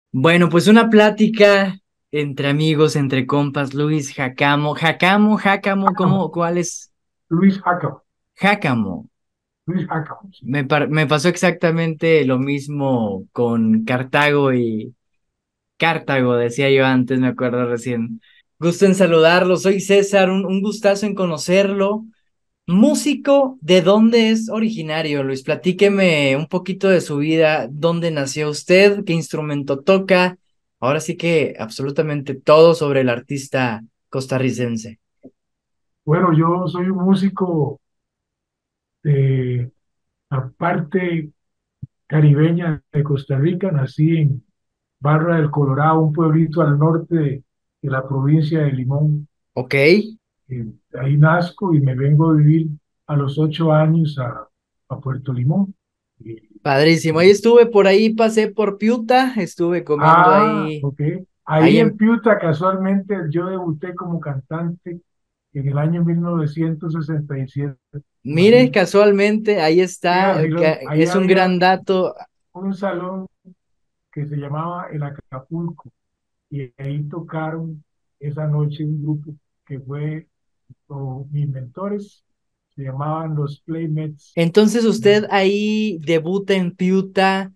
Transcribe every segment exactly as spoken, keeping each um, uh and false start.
Bueno, pues una plática entre amigos, entre compas, Luis Jacamo, Jacamo, Jacamo, Jácamo, ¿cómo, cuál es? Luis Jácamo, Jacamo. Luis Jácamo, sí. Me, par- me pasó exactamente lo mismo con Cartago y Cartago, decía yo antes, me acuerdo recién. Gusto en saludarlo, soy César, un, un gustazo en conocerlo. Músico, ¿de dónde es originario, Luis? Platíqueme un poquito de su vida, dónde nació usted, qué instrumento toca. Ahora sí que absolutamente todo sobre el artista costarricense. Bueno, yo soy un músico de la parte caribeña de Costa Rica. Nací en Barra del Colorado, un pueblito al norte de, de la provincia de Limón. Ok, Eh, ahí nazco y me vengo a vivir a los ocho años a, a Puerto Limón. Y- padrísimo. Ahí y- estuve por ahí, pasé por Piuta, estuve comiendo ah, ahí, ok. Ahí ahí en en... Piuta, casualmente, yo debuté como cantante en el año mil novecientos sesenta y siete. Mire, Imagínate. casualmente, ahí Sí, está, así eh, lo- que ahí es un había gran dato. un salón que se llamaba el Acapulco y ahí tocaron esa noche un grupo que fue, o mis mentores, se llamaban los Playmates. Entonces ¿Ya? usted ahí debuta en Piuta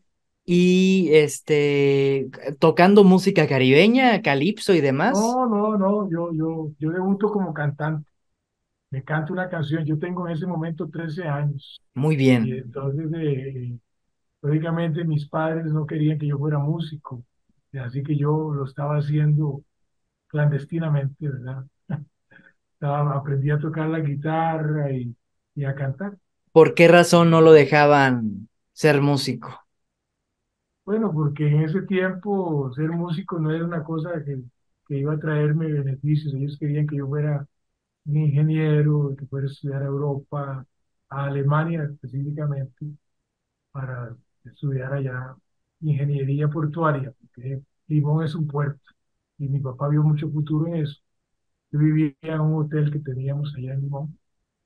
y este tocando música caribeña, calipso y demás. No, no, no, yo, yo, yo debuto como cantante, me canto una canción, yo tengo en ese momento trece años Muy y bien. entonces eh, lógicamente mis padres no querían que yo fuera músico, y así que yo lo estaba haciendo clandestinamente, ¿verdad? Estaba, aprendí a tocar la guitarra y, y a cantar. ¿Por qué razón no lo dejaban ser músico? Bueno, porque en ese tiempo ser músico no era una cosa que, que iba a traerme beneficios. Ellos querían que yo fuera un ingeniero, que fuera a estudiar a Europa, a Alemania específicamente, para estudiar allá ingeniería portuaria, porque Limón es un puerto y mi papá vio mucho futuro en eso. Yo vivía en un hotel que teníamos allá en Limón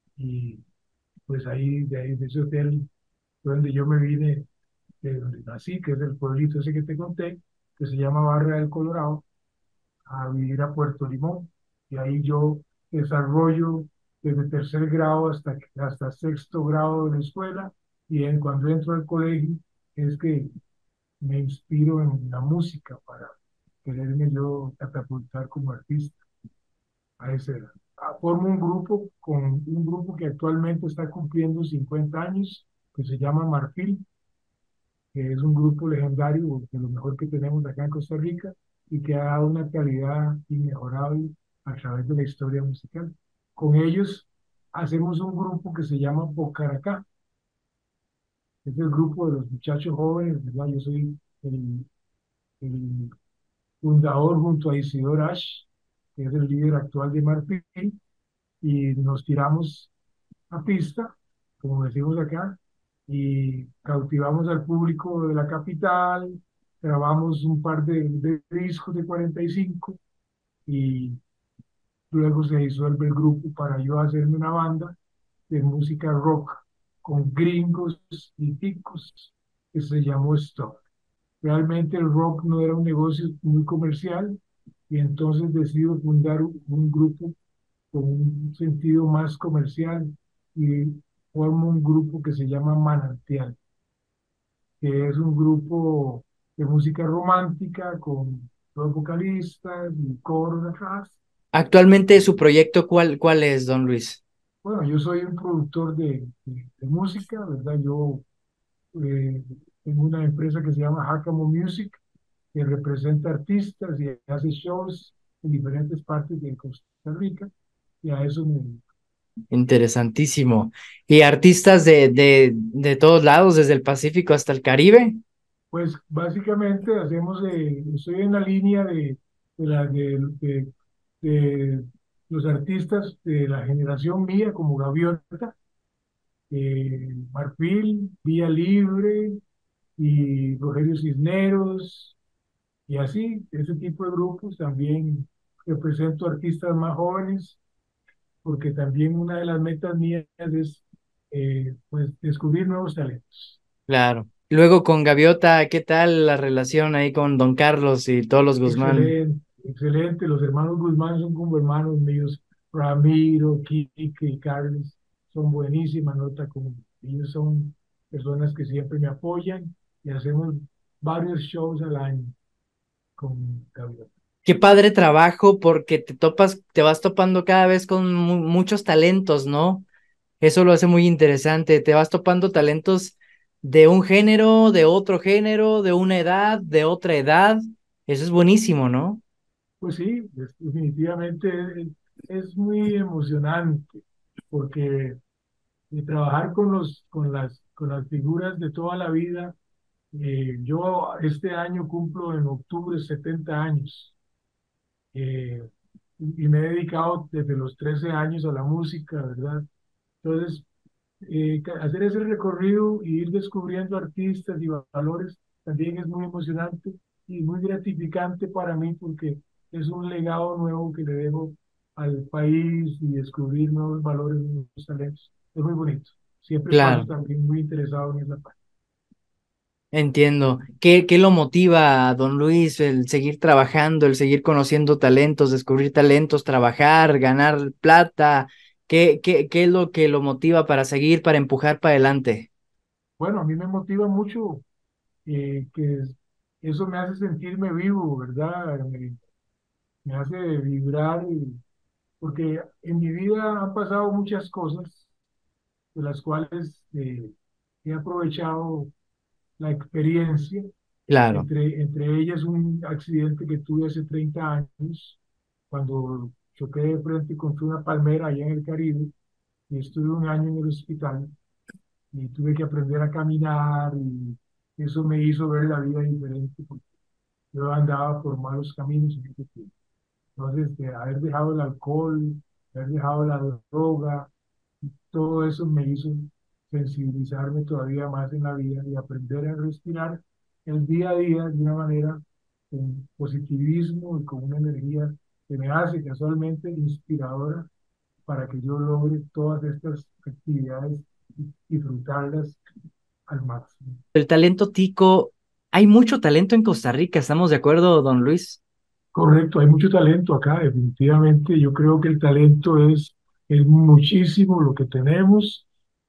y pues ahí, de ahí, de ese hotel fue donde yo me vine, de donde nací, que es el pueblito ese que te conté, que se llama Barra del Colorado, a vivir a Puerto Limón. Y ahí yo desarrollo desde tercer grado hasta, hasta sexto grado de la escuela. Y en, cuando entro al colegio es que me inspiro en la música para quererme yo catapultar como artista a esa edad. Ah, formo un grupo con un grupo que actualmente está cumpliendo cincuenta años, que se llama Marfil, que es un grupo legendario, de lo mejor que tenemos acá en Costa Rica, y que ha dado una calidad inmejorable a través de la historia musical. Con ellos hacemos un grupo que se llama Bocaracá, que es el grupo de los muchachos jóvenes, ¿verdad? Yo soy el, el fundador junto a Isidor Ash, que es el líder actual de Marfil, y nos tiramos a pista, como decimos acá, y cautivamos al público de la capital, grabamos un par de, de discos de cuarenta y cinco y luego se disuelve el grupo para yo hacerme una banda de música rock con gringos y ticos que se llamó Stock. Realmente el rock no era un negocio muy comercial y entonces decido fundar un, un grupo con un sentido más comercial y formo un grupo que se llama Manantial, que es un grupo de música romántica con dos vocalistas y coros atrás. Actualmente su proyecto, ¿cuál, cuál es, don Luis? Bueno, yo soy un productor de, de- de música, ¿verdad? Yo eh, tengo una empresa que se llama Jacamo Music, que representa artistas y hace shows en diferentes partes de Costa Rica, y a eso me, Interesantísimo. ¿Y artistas de, de, de todos lados, desde el Pacífico hasta el Caribe? pues básicamente hacemos, eh, estoy en la línea de, de, la, de, de- de los artistas de la generación mía, como Gaviota, eh, Marfil, Vía Libre y Rogelio Cisneros, y así, ese tipo de grupos. También represento artistas más jóvenes, porque también una de las metas mías es eh, pues descubrir nuevos talentos. Claro. Luego con Gaviota, ¿qué tal la relación ahí con Don Carlos y todos los Guzmán? Excelente, excelente. Los hermanos Guzmán son como hermanos míos. Ramiro, Quique y Carlos son buenísima nota con ellos. Son personas que siempre me apoyan y hacemos varios shows al año con Gabriel. Qué padre trabajo porque te topas, te vas topando cada vez con mu- muchos talentos, ¿no? Eso lo hace muy interesante. Te vas topando talentos de un género, de otro género, de una edad, de otra edad. Eso es buenísimo, ¿no? Pues sí, es- definitivamente es, es muy emocionante porque eh, trabajar con los, con las, con las figuras de toda la vida. Eh, yo este año cumplo en octubre setenta años, eh, y y me he dedicado desde los trece años a la música, ¿verdad? Entonces, eh, ca- hacer ese recorrido y ir descubriendo artistas y valores también es muy emocionante y muy gratificante para mí porque es un legado nuevo que le dejo al país y descubrir nuevos valores, nuevos talentos. Es muy bonito. Siempre paso Claro, también muy interesado en esa parte. entiendo. ¿Qué, qué lo motiva a don Luis el seguir trabajando, el seguir conociendo talentos, descubrir talentos, trabajar, ganar plata? ¿Qué, qué, qué es lo que lo motiva para seguir, para empujar para adelante? Bueno, a mí me motiva mucho, eh, que eso me hace sentirme vivo, ¿verdad? Me, me hace vibrar, y- porque en mi vida han pasado muchas cosas de las cuales eh, he aprovechado la experiencia, Claro. entre, entre ellas un accidente que tuve hace treinta años, cuando choqué de frente contra una palmera allá en el Caribe, y estuve un año en el hospital, y tuve que aprender a caminar, y eso me hizo ver la vida diferente, porque yo andaba por malos caminos en ese tiempo. Entonces, de haber dejado el alcohol, haber dejado la droga, todo eso me hizo sensibilizarme todavía más en la vida y aprender a respirar el día a día de una manera con positivismo y con una energía que me hace casualmente inspiradora para que yo logre todas estas actividades y disfrutarlas al máximo. El talento tico, hay mucho talento en Costa Rica, ¿estamos de acuerdo, don Luis? Correcto, hay mucho talento acá, definitivamente. Yo creo que el talento es, es muchísimo lo que tenemos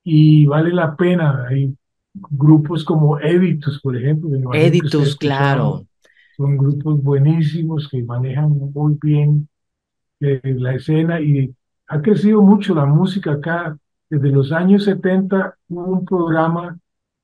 y vale la pena. Hay grupos como Editus, por ejemplo, me imagino que usted ha Editus, escuchado, claro. son grupos buenísimos que manejan muy bien eh, la escena y ha crecido mucho la música acá. Desde los años setenta hubo un programa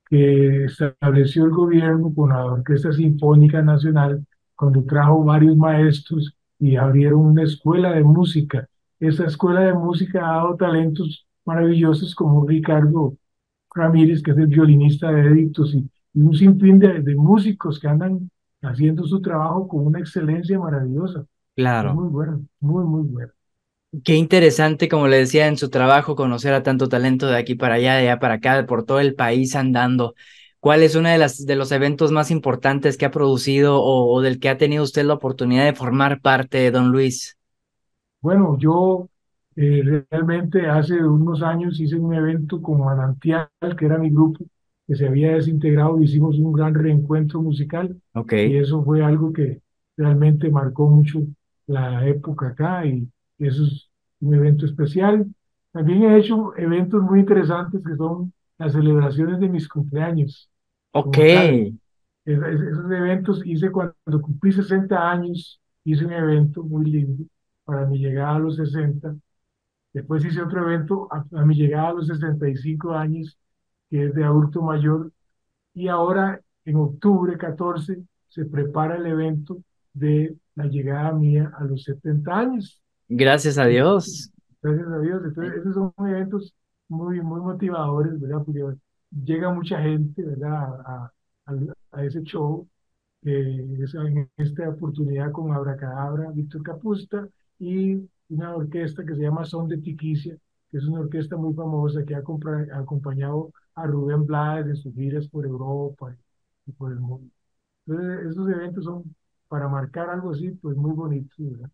que estableció el gobierno con la Orquesta Sinfónica Nacional cuando trajo varios maestros y abrieron una escuela de música. Esa escuela de música ha dado talentos maravillosos como Ricardo Ramírez, que es el violinista de Edictos, y, y un sinfín de, de músicos que andan haciendo su trabajo con una excelencia maravillosa. Es Claro. muy bueno, muy, muy bueno. Qué interesante, como le decía, en su trabajo conocer a tanto talento de aquí para allá, de allá para acá, por todo el país andando. ¿Cuál es uno de las de los eventos más importantes que ha producido o, o del que ha tenido usted la oportunidad de formar parte, don Luis? Bueno, yo eh, realmente hace unos años hice un evento con Manantial, que era mi grupo, que se había desintegrado, hicimos un gran reencuentro musical y Ok. eso fue algo que realmente marcó mucho la época acá y eso es un evento especial. También he hecho eventos muy interesantes que son las celebraciones de mis cumpleaños Ok. como tal. Es- es- esos eventos hice cuando cumplí sesenta años, hice un evento muy lindo para mi llegada a los sesenta. Después hice otro evento a, a mi llegada a los sesenta y cinco años, que es de adulto mayor. Y ahora, en octubre catorce se prepara el evento de la llegada mía a los setenta años. Gracias a Dios. Gracias a Dios. Entonces, esos son eventos muy, muy motivadores, ¿verdad? Porque llega mucha gente, ¿verdad? A, a, a ese show, eh, esa- en esta oportunidad con Abracadabra, Víctor Capusta y una orquesta que se llama Son de Tiquicia, que es una orquesta muy famosa que ha compra- ha acompañado a Rubén Blades en sus giras por Europa y por el mundo. Entonces, esos eventos son para marcar algo así, pues muy bonitos, ¿verdad?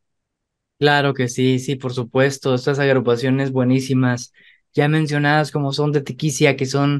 Claro que sí, sí, por supuesto. Estas agrupaciones buenísimas, ya mencionadas como son de Tiquicia, que son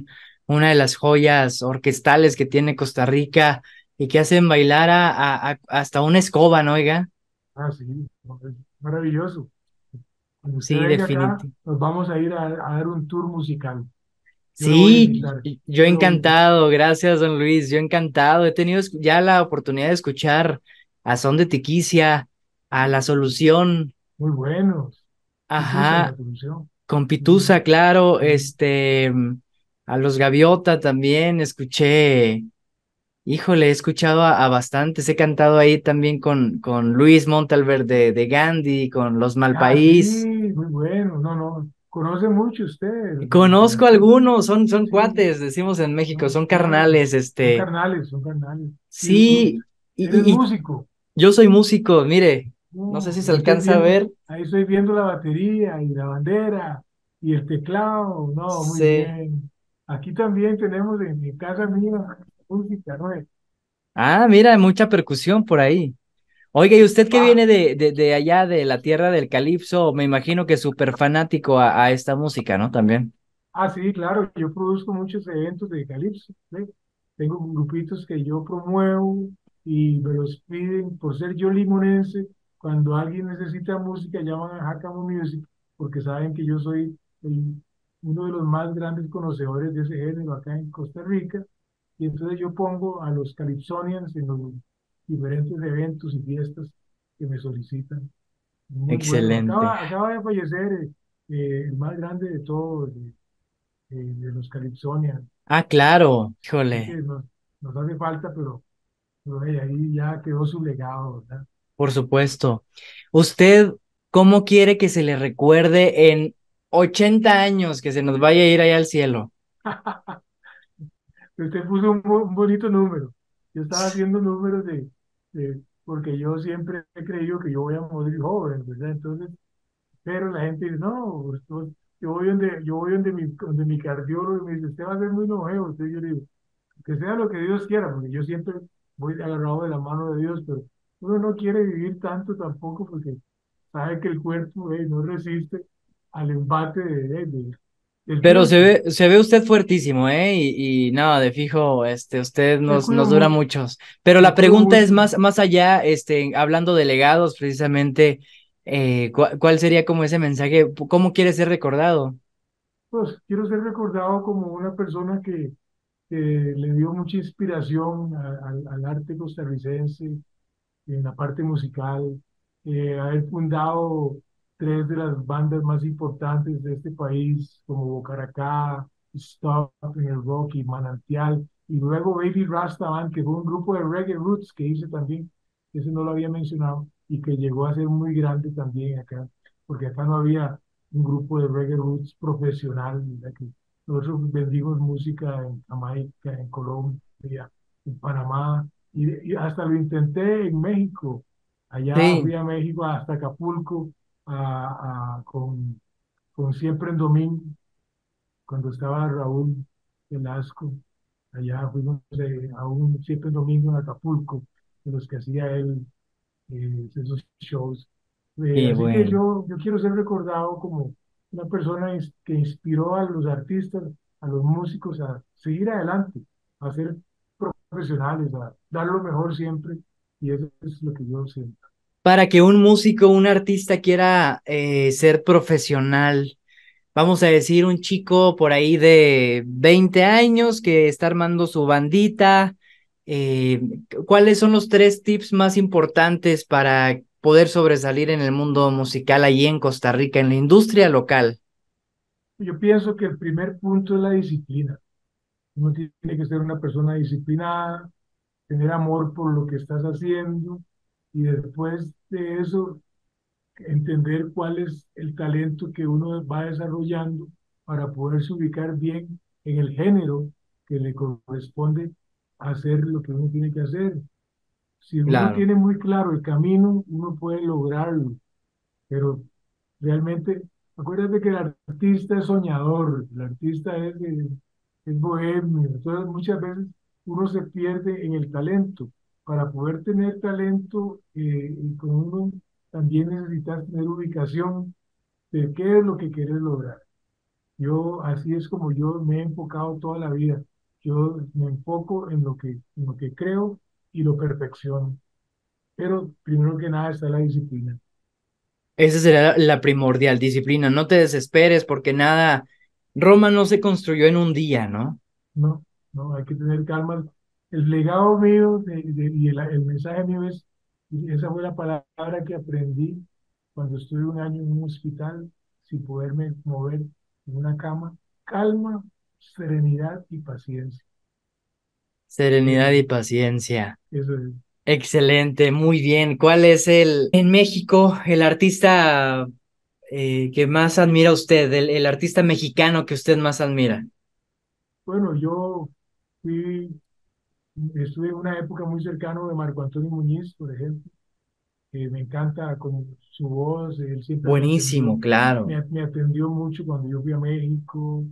una de las joyas orquestales que tiene Costa Rica y que hacen bailar a, a- a- hasta una escoba, ¿no, oiga? Ah, sí, no, es maravilloso. Cuando usted Sí, venga acá, definitivamente. nos vamos a ir a, a dar un tour musical. Yo lo voy a Sí, invitar, y- yo yo lo voy a invitar. encantado, gracias, don Luis, yo encantado. He tenido esc- ya la oportunidad de escuchar a Son de Tiquicia, a La Solución, Muy buenos. Pitusa, ajá, la solución. con Sí, Pitusa, claro, sí. este, mm, a los Gaviota también, escuché, híjole, he escuchado a, a bastantes, he cantado ahí también con, con Luis Montalver de, de Gandhi, con Los Ah, sí, Malpaís. muy bueno. No, no. Conoce mucho usted de, de Conozco artistas. algunos, son, son Sí, cuates, decimos en México, no, son claro. carnales, Son este, carnales, son carnales. Y u- sí, y, eres y, y músico. yo soy músico, mire, no sé Uh, si se ahí estoy alcanza a viendo, ver, ahí estoy viendo la batería y la bandera y el teclado. No, muy sí. bien. Aquí también tenemos en mi casa mía música, ¿no? Ah, mira, mucha percusión por ahí. Oiga, y usted que Ah, viene de, de, de allá, de la tierra del Calipso, me imagino que es súper fanático a, a esta música, ¿no? También. ah, sí, claro, yo produzco muchos eventos de calipso, ¿sí? Tengo grupitos que yo promuevo y me los piden por ser yo limonense. Cuando alguien necesita música, llaman a Jacamo Music porque saben que yo soy el- uno de los más grandes conocedores de ese género acá en Costa Rica. Y entonces yo pongo a los Calypsonians en los diferentes eventos y fiestas que me solicitan. Muy bueno. Excelente. Acaba, acaba de fallecer eh, eh, el más grande de todos, eh, eh, de los Calypsonians. Ah, claro, Así que híjole, nos, nos hace falta, pero, pero hey, ahí ya quedó su legado, ¿verdad? por supuesto. ¿Usted cómo quiere que se le recuerde en ochenta años, que se nos vaya a ir allá al cielo? Usted puso un, bo- un bonito número. Yo estaba haciendo números de, de- porque yo siempre he creído que yo voy a morir joven, ¿verdad? Entonces, pero la gente dice, no, pues, pues, yo voy donde, yo voy donde mi, donde mi cardiólogo y me dice, usted va a ser muy longevo. Entonces yo le digo, que sea lo que Dios quiera, porque yo siempre voy agarrado de la mano de Dios, pero uno no quiere vivir tanto tampoco porque sabe que el cuerpo eh, no resiste al embate de, de- del Pero se tiempo. ve, se ve usted fuertísimo, ¿eh? Y, y nada, de fijo, este, usted Me nos, cuido nos dura mucho, muchos. Pero me la cuido pregunta es mucho. más, más allá, este, hablando de legados, precisamente, eh, ¿cuál, cuál sería como ese mensaje? ¿Cómo quiere ser recordado? Pues quiero ser recordado como una persona que, que le dio mucha inspiración a- al al arte costarricense, en la parte musical, eh, haber fundado tres de las bandas más importantes de este país, como Bocaracá, Stop en el Rock y Manantial, y luego Baby Rasta Band, que fue un grupo de reggae roots que hice también, ese no lo había mencionado, y que llegó a ser muy grande también acá, porque acá no había un grupo de reggae roots profesional, ¿verdad? Que nosotros vendimos música en Jamaica, en Colombia, en Panamá, y, y hasta lo intenté en México. Allá Sí, fui a México, hasta Acapulco, a, a- con, con Siempre en Domingo, cuando estaba Raúl Velasco. Allá fuimos eh, a un Siempre en Domingo en Acapulco, de los que hacía él, eh, esos shows. Eh, qué así que bueno. yo, yo quiero ser recordado como una persona ins- que inspiró a los artistas, a los músicos a seguir adelante, a ser profesionales, a dar lo mejor siempre. Y eso es lo que yo siento. Para que un músico, un artista quiera eh, ser profesional, vamos a decir, un chico por ahí de veinte años que está armando su bandita. eh, ¿Cuáles son los tres tips más importantes para poder sobresalir en el mundo musical allí en Costa Rica, en la industria local? Yo pienso que el primer punto es la disciplina. Uno tiene que ser una persona disciplinada, tener amor por lo que estás haciendo y después de eso entender cuál es el talento que uno va desarrollando para poderse ubicar bien en el género que le corresponde hacer lo que uno tiene que hacer. Si uno Claro, tiene muy claro el camino, uno puede lograrlo, pero realmente, acuérdate que el artista es soñador, el artista es, eh, es bohemio, entonces muchas veces uno se pierde en el talento. Para poder tener talento, eh, y con uno también necesitas tener ubicación de qué es lo que quieres lograr. Yo, así es como yo me he enfocado toda la vida. Yo me enfoco en lo que, en lo que creo y lo perfecciono. Pero primero que nada está la disciplina. Esa será la la primordial, disciplina. No te desesperes porque nada, Roma no se construyó en un día, ¿no? No, no, hay que tener calma. El legado mío de- de- y el, el mensaje mío es, y esa fue la palabra que aprendí cuando estuve un año en un hospital sin poderme mover en una cama. Calma, serenidad y paciencia. Serenidad Eso, y paciencia. eso es. Excelente, muy bien. ¿Cuál es el, en México, el artista eh, que más admira usted, el, el artista mexicano que usted más admira? Bueno, yo fui, estuve en una época muy cercana de Marco Antonio Muñiz, por ejemplo, que me encanta con su voz. Él siempre me Buenísimo, atendió, claro. me, me atendió mucho cuando yo fui a México.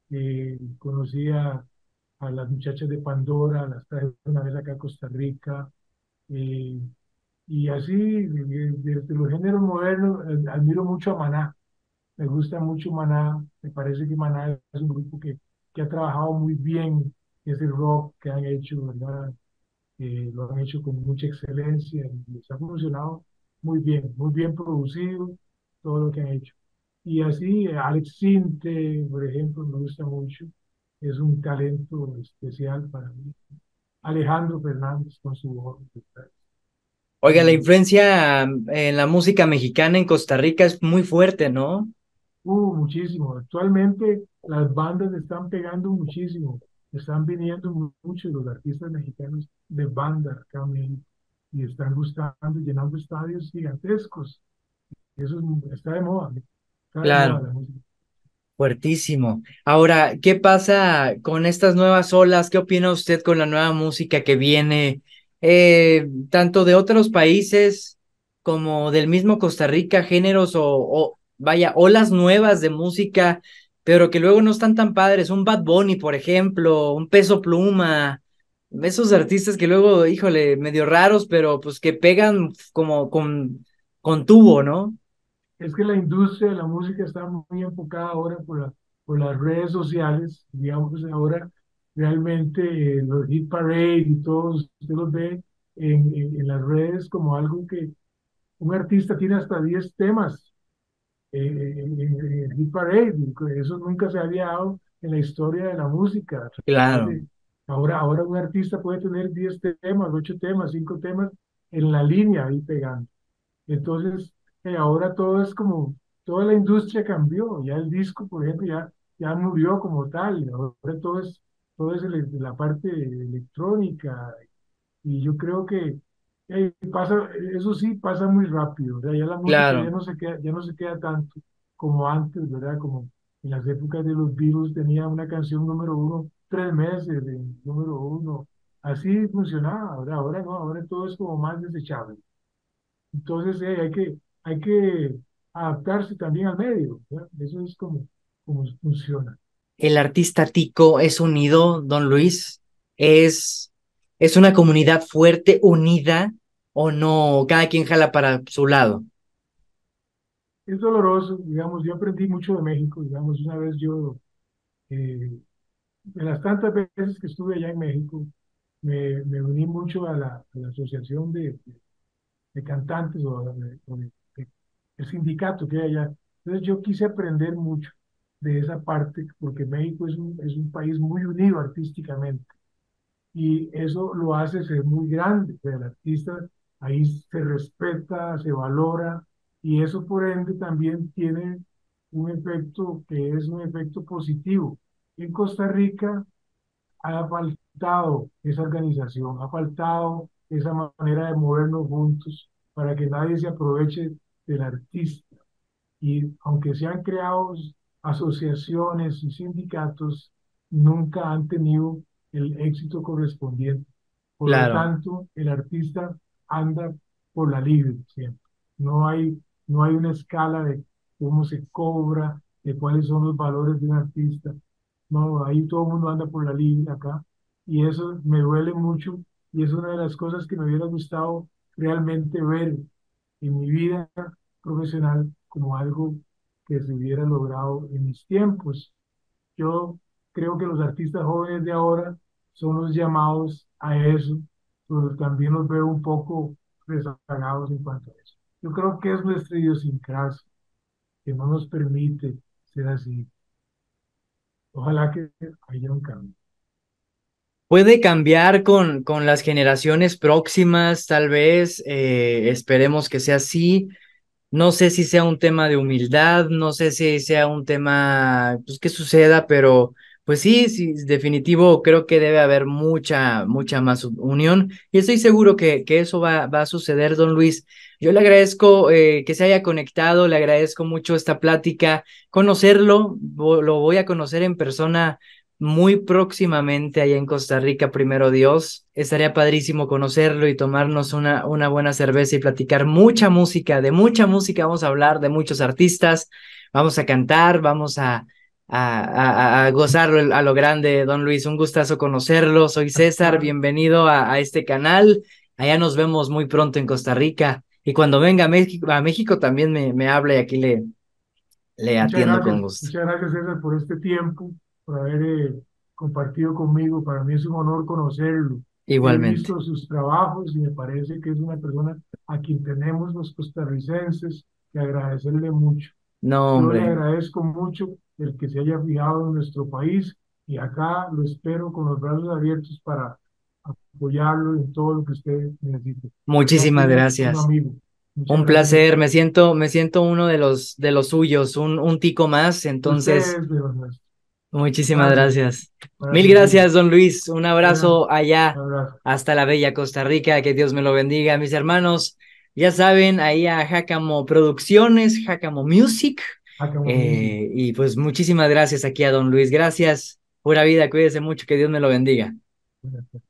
Eh, conocí a, a las muchachas de Pandora, las traje una vez acá a Costa Rica. eh, y así, de- desde los géneros modernos, eh, admiro mucho a Maná. Me gusta mucho Maná. Me parece que Maná es un grupo que, que ha trabajado muy bien ese rock que han hecho, ¿verdad? Eh, lo han hecho con mucha excelencia y les ha funcionado muy bien, muy bien producido todo lo que han hecho. Y así, eh, Alex Sinte, por ejemplo, me gusta mucho, es un talento especial para mí. Alejandro Fernández con su voz, ¿verdad? Oiga, la Y influencia mm, en la música mexicana en Costa Rica es muy fuerte, ¿no? uh, muchísimo. Actualmente las bandas están pegando muchísimo. Están viniendo mu- muchos los artistas mexicanos de banda acá a México y están gustando, llenando estadios gigantescos. Eso es- está de moda, ¿no? Está de moda Claro. la música. Fuertísimo. Ahora, ¿qué pasa con estas nuevas olas? ¿Qué opina usted con la nueva música que viene, eh, tanto de otros países como del mismo Costa Rica, géneros o, o, vaya, olas nuevas de música, pero que luego no están tan padres? Un Bad Bunny, por ejemplo, un Peso Pluma, esos artistas que luego, híjole, medio raros, pero pues que pegan como con, con tubo, ¿no? Es que la industria de la música está muy enfocada ahora por la, por las redes sociales. Digamos, pues, ahora realmente eh, los hit parade y todos, usted los ve en, en, en las redes como algo que un artista tiene hasta diez temas eh, en, en el hit parade. Eso nunca se había dado en la historia de la música. A través Claro, de- ahora, ahora un artista puede tener diez temas, ocho temas, cinco temas en la línea ahí pegando. Entonces, eh, ahora todo es como, toda la industria cambió. Ya el disco, por ejemplo, ya, ya murió como tal. Ahora todo es, todo es ele- la parte electrónica. Y yo creo que eh, pasa, eso sí pasa muy rápido, ¿verdad? Ya la música ya claro, no se queda, ya no se queda tanto como antes, ¿verdad? Como en las épocas de los Beatles tenía una canción número uno, tres meses de número uno. Así funcionaba, ¿verdad? Ahora no, ahora todo es como más desechable. Entonces, eh, hay que, hay que adaptarse también al medio, ¿verdad? Eso es como, como funciona. el artista tico es unido, don Luis, es, es una comunidad fuerte, unida, o no, cada quien jala para su lado. Es doloroso, digamos, yo aprendí mucho de México, digamos, una vez yo, eh, de las tantas veces que estuve allá en México, me, me uní mucho a la, a la asociación de, de cantantes o, de- o de- de- el sindicato que hay allá. Entonces yo quise aprender mucho de esa parte, porque México es un, es un país muy unido artísticamente. Y eso lo hace ser muy grande. O sea, el artista ahí se respeta, se valora y eso por ende también tiene un efecto que es un efecto positivo. En Costa Rica ha faltado esa organización, ha faltado esa manera de movernos juntos para que nadie se aproveche del artista. Y aunque se han creado asociaciones y sindicatos, nunca han tenido el éxito correspondiente. Por lo Claro, tanto, el artista anda por la libre siempre. No hay, no hay una escala de cómo se cobra, de cuáles son los valores de un artista. No, ahí todo el mundo anda por la libre acá. Y eso me duele mucho y es una de las cosas que me hubiera gustado realmente ver en mi vida profesional como algo que se hubiera logrado en mis tiempos. yo creo que los artistas jóvenes de ahora son los llamados a eso, pero también los veo un poco rezagados en cuanto a eso. Yo creo que es nuestra idiosincrasia que no nos permite ser así. Ojalá que haya un cambio. Puede cambiar con, con las generaciones próximas, tal vez, eh, esperemos que sea así. No sé si sea un tema de humildad, no sé si sea un tema, pues, que suceda, pero pues sí, sí, definitivo, creo que debe haber mucha, mucha más u- unión y estoy seguro que, que eso va, va a suceder, don Luis. Yo le agradezco eh, que se haya conectado, le agradezco mucho esta plática, conocerlo, vo- lo voy a conocer en persona muy próximamente allá en Costa Rica, primero Dios. Estaría padrísimo conocerlo y tomarnos una, una buena cerveza y platicar mucha música, de mucha música vamos a hablar, de muchos artistas, vamos a cantar, vamos a, a, a, a gozarlo a lo grande, don Luis. Un gustazo conocerlo. Soy César, Claro, bienvenido a, a este canal. Allá nos vemos muy pronto en Costa Rica. Y cuando venga a México, a México también me, me habla y aquí le, le muchas atiendo gracias, con gusto. muchas gracias César por este tiempo, por haber eh, compartido conmigo. Para mí es un honor conocerlo. He Igualmente. visto sus trabajos y me parece que es una persona a quien tenemos los costarricenses que agradecerle mucho. No, Yo le hombre. agradezco mucho el que se haya fijado en nuestro país y acá lo espero con los brazos abiertos para apoyarlo en todo lo que usted necesite. De verdad que Muchísimas es un gracias. amigo. Muchas Un gracias a placer, usted. me siento, me siento uno de los, de los suyos, un, un tico más, Usted entonces, es de los nuestros. muchísimas Gracias gracias. para Mil servirle. gracias, don Luis, un Bueno, abrazo un allá abrazo. hasta la bella Costa Rica, que Dios me lo bendiga, mis hermanos, ya saben, ahí a Jacamo Producciones, Jacamo Music, Acá Music. eh, y pues muchísimas gracias aquí a don Luis, gracias, pura vida, cuídese mucho, que Dios me lo bendiga.